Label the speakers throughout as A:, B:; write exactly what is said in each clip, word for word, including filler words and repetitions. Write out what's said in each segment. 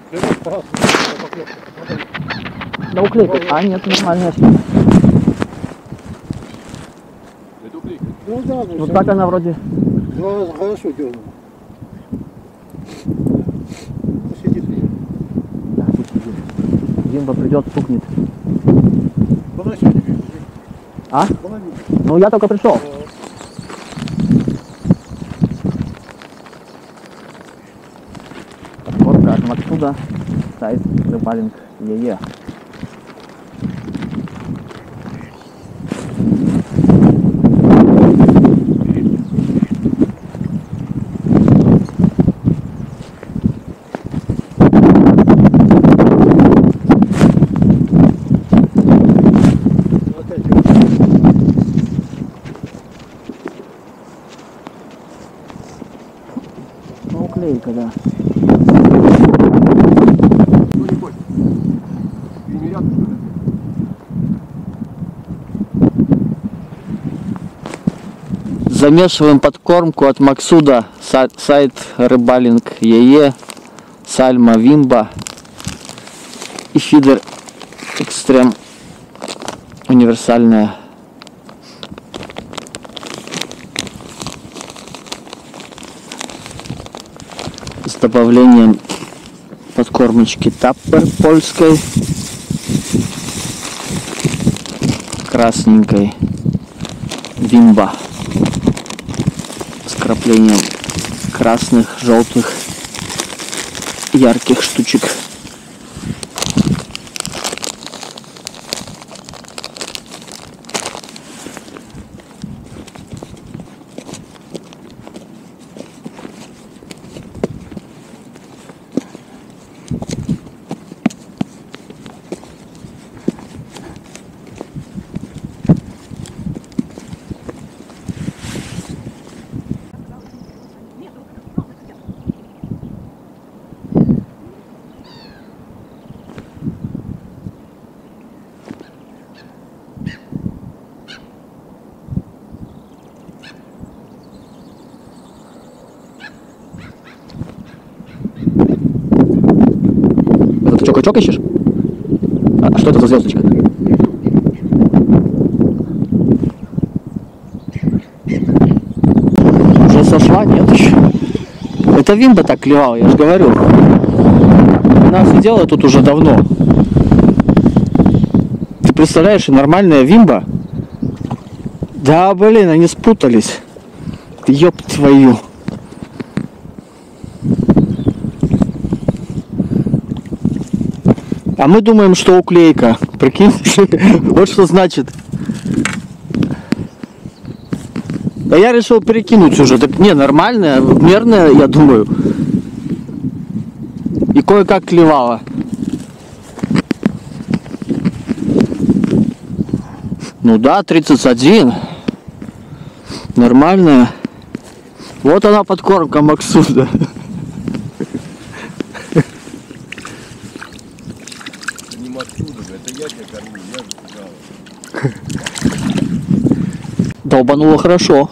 A: Да уклейка. А нет, нормальная.
B: Это уклейка?
C: Ну да, ну,
A: Вот так она вроде.
C: Ну, хорошо дернула. Ну, сидит.
A: Да, пусть сидит. Вимба придет, стукнет. А? Ну я только пришел. Подборка от Максуда. Сайт Рыбалинг ЕЕ. Ну, уклейка, да.
B: Ну не хочет. Перемерят, что ли?
A: Замешиваем подкормку от Максуда. Сайт Рыбалинг ЕЕ. Сальма Вимба. И фидер Экстрем. Универсальная. С добавлением подкормочки Таппер польской, красненькой Вимба с краплением красных, желтых, ярких штучек. Это ты чок-чок ищешь? А что это за звездочка? Уже сошла? Нет еще. Это Вимба так клевала, я же говорю. Она сидела тут уже давно. Ты представляешь, нормальная Вимба? Да, блин, они спутались. Ёб твою. А мы думаем, что уклейка. Прикинь? Вот что значит. А я решил перекинуть уже. Так не, нормальная, мерная, я думаю. И кое-как клевала. Ну да, тридцать один. Нормальная. Вот она подкормка Максуда.
B: Не Максуда, это я тебя кормлю, я же сказал.
A: Долбануло хорошо.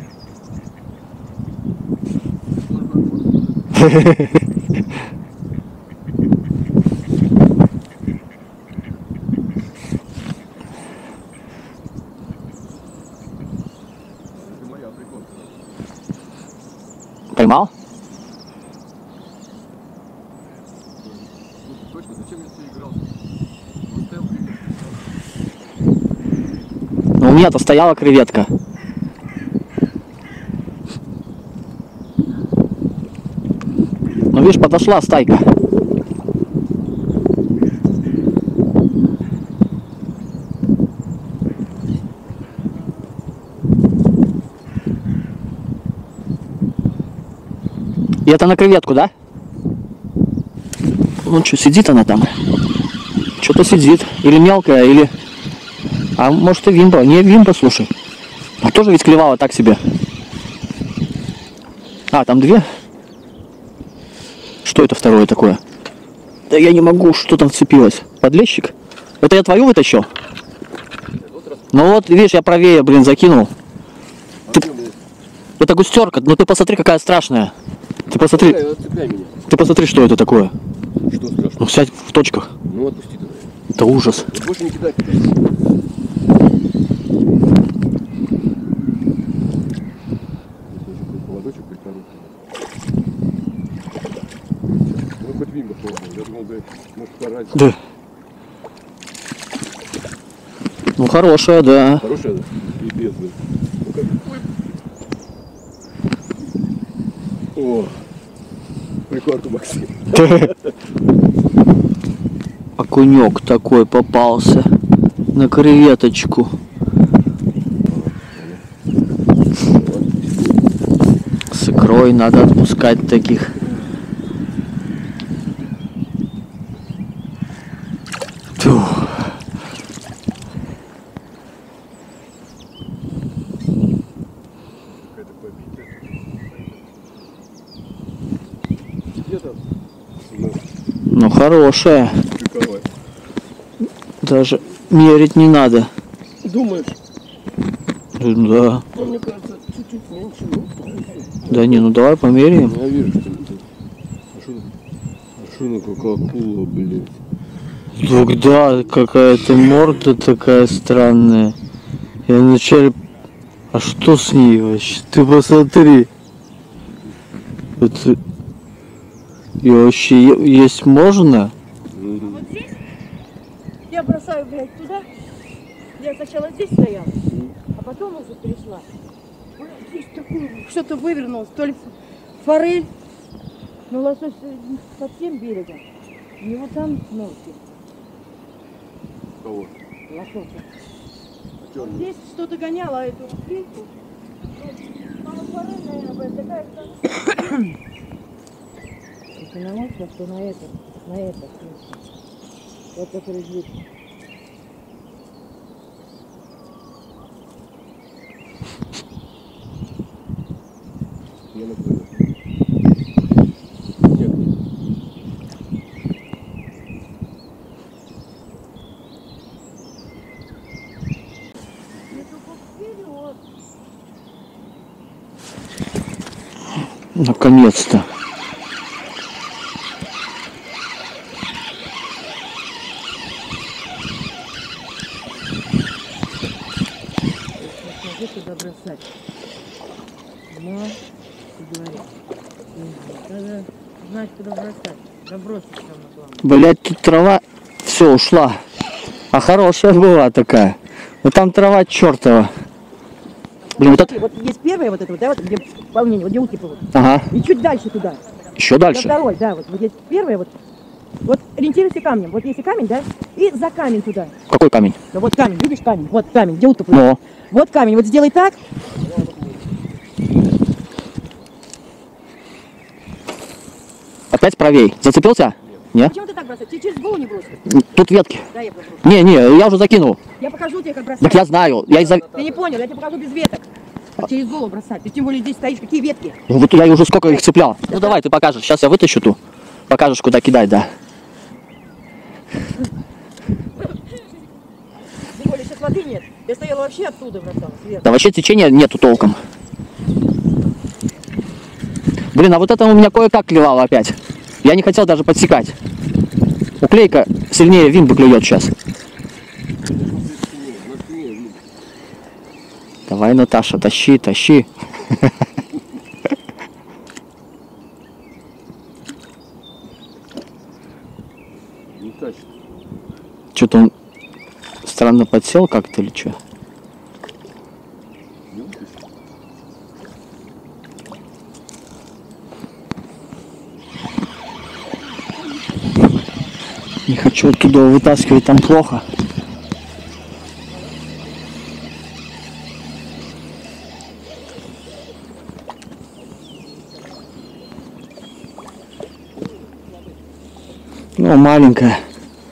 A: Поймал?
B: Точно, зачем я с ней игрался? Он стоял креветка.
A: Ну, у меня-то стояла креветка. Ну, видишь, подошла стайка. И это на креветку, да? Ну что, сидит она там? Что-то сидит. Или мелкая, или... А может и Вимба. Не Вимба, слушай. А тоже ведь клевала так себе. А, там две? Что это второе такое? Да я не могу, что там вцепилось. Подлещик? Это я твою вытащил? Ну вот, видишь, я правее, блин, закинул. Ты... Это густерка, ну ты посмотри, какая страшная. Ты посмотри,
B: Цепляй, цепляй меня.
A: ты посмотри, что это такое.
B: Что страшно?
A: Ну сядь в точках.
B: Ну отпусти тогда.
A: Это ужас.
B: Вот больше не кидай. Поводочек прикороченный. Ну хоть вимба пробовал. Я думал, да, может пораньше.
A: Да. Ну хорошая, да.
B: Хорошая, да? Пипец, да. Ну-ка. О, прикорку, Максим.
A: Окунек такой попался на креветочку. С икрой надо отпускать таких. Фух.
B: Где-то? Ну,
A: Ну хорошая.
B: пиковая.
A: Даже мерить не надо.
B: Думаешь?
A: Да.
B: Ну, мне кажется, чуть-чуть меньше. Ну,
A: Да не, ну давай померяем.
B: я вижу, что это. А что а что на кока-кола, блядь?
A: Тогда какая-то морда такая странная. Я вначале... А что с ней вообще? Ты посмотри. Это... И вообще е- есть можно?
D: Вот здесь я бросаю, блядь, туда. Я сначала здесь стояла, а потом уже перешла. Блядь, здесь такое, что-то вывернулось. То ли форель, но лосось под тем берегом. И вот там ножки.
B: Кого?
D: Лосось.
B: А чё
D: Вот
B: он?
D: здесь что-то гоняло эту клейку. Мама форель, наверное, блядь, такая, что... Если на остров, то на это, на это. Вот который здесь.
B: Я на понял. Нет.
D: Я только вперед.
A: Наконец-то.
D: Где туда бросать? Но, ты говоришь, надо знать, куда бросать. Забросить самое главное.
A: Блять, тут трава все ушла. А хорошая была такая. Но там трава чертова. Блин, вот это...
D: Вот есть первая вот эта вот, да, вот где волнение, вот где утки плывут.
A: Ага.
D: И чуть дальше туда.
A: Еще
D: На
A: дальше.
D: второй, да, вот, вот есть первая вот. Вот ориентируйся камнем. Вот если камень, да, и за камень туда.
A: Какой камень?
D: Да вот камень, видишь камень? Вот камень, где утка плывет.
A: Ну.
D: Вот камень, вот сделай так.
A: Опять правей. Зацепился? Нет?
D: Почему ты так бросаешь? Ты через голову не бросишь?
A: Тут ветки.
D: Да, я поброшу.
A: Не, не, я уже закинул.
D: Я покажу тебе, как бросать.
A: Так я знаю. Я из-за...
D: Ты не понял, я тебе покажу без веток. Как через голову бросать. Ты тем более здесь стоишь, какие ветки?
A: Ну, вот я уже сколько их цеплял. Ну давай, ты покажешь. Сейчас я вытащу ту. Покажешь, куда кидать, да.
D: Тем более сейчас воды нет. Я стояла вообще оттуда бросала, сверху.
A: Да вообще течения нету толком. Блин, а вот это у меня кое-как клевало опять. Я не хотел даже подсекать. Уклейка сильнее вимбы клюет сейчас. Давай, Наташа, тащи, тащи.
B: Не тащит.
A: Что-то он странно подсел как-то или что?
B: Не вытащит.
A: Не хочу оттуда вытаскивать, там плохо. Ну, маленькая.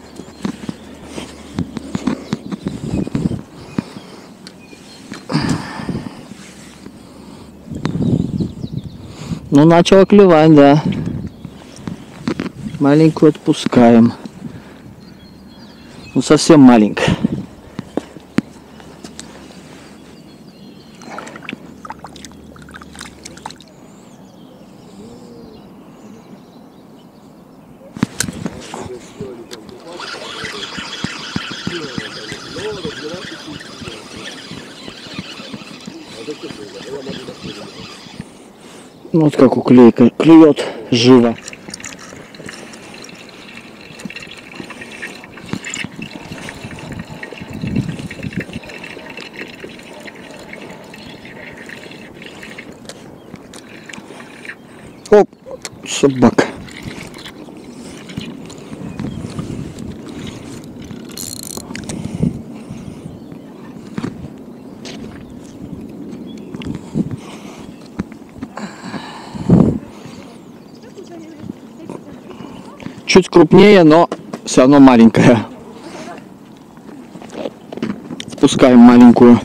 A: Ну, начала клевать, да. Маленькую отпускаем. Ну, совсем маленькая. Вот как уклейка клюет живо. Оп, собака. Чуть крупнее, но все равно маленькая. Спускаем маленькую.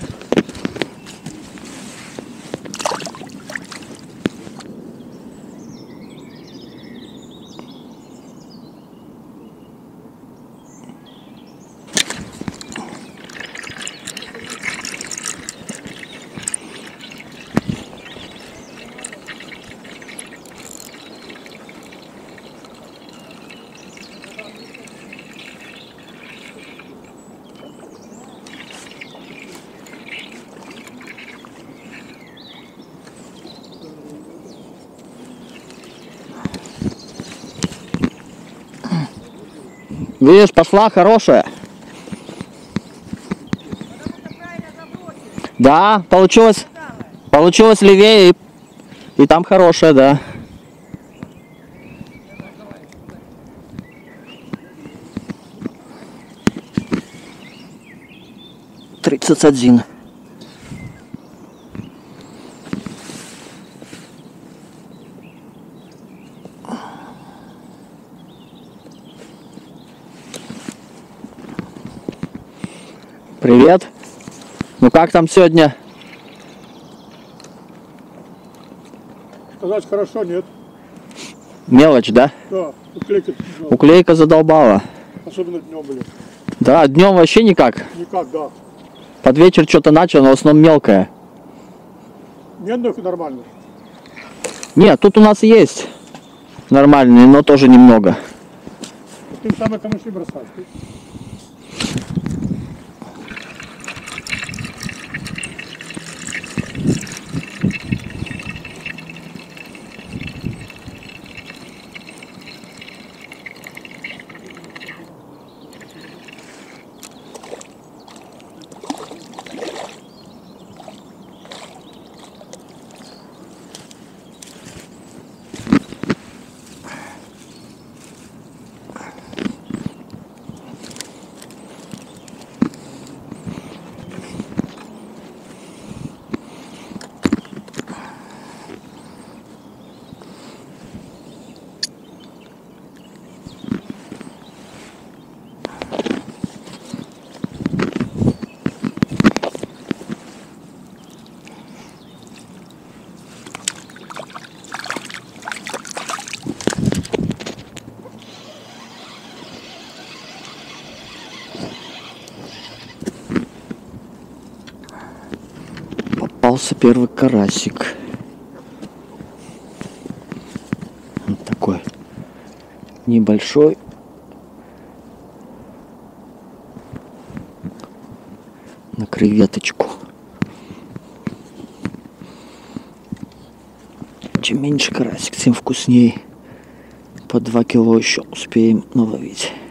A: Видишь, пошла хорошая. Да, получилось, получилось левее, и, и там хорошая, да. Тридцать один. Привет. Ну как там сегодня?
C: Сказать хорошо, нет.
A: Мелочь, да?
C: Да, уклейка,
A: Уклейка задолбала.
C: особенно днем, блин.
A: Да, днем вообще никак.
C: Никак, да.
A: Под вечер что-то начал, но в основном мелкое.
C: Медных нормально.
A: Нет, тут у нас есть нормальные, но тоже немного.
C: Ты самые камыши бросаешь. Ты?
A: Попался первый карасик. Вот такой небольшой. На креветочку. Чем меньше карасик, тем вкуснее. По два кило еще успеем наловить.